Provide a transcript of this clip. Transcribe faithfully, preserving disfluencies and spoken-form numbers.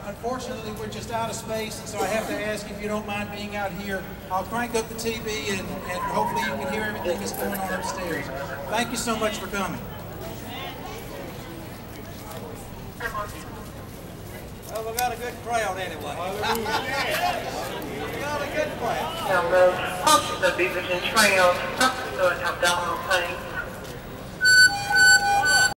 unfortunately, we're just out of space, and so I have to ask if you don't mind being out here. I'll crank up the T V, and, and hopefully you can hear everything that's going on upstairs. Thank you so much for coming. Well, we got a good crowd anyway. We got a good crowd. Download, function of Beaverton Trail, up to the abdominal pain.